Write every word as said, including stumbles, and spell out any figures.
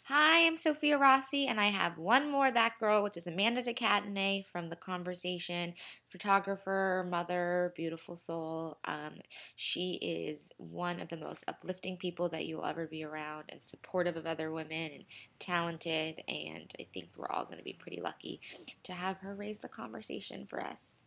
Hi, I'm Sophia Rossi, and I have one more That Girl, which is Amanda DeCatanay from The Conversation, photographer, mother, beautiful soul. Um, she is one of the most uplifting people that you'll ever be around and supportive of other women and talented. And I think we're all going to be pretty lucky to have her raise the conversation for us.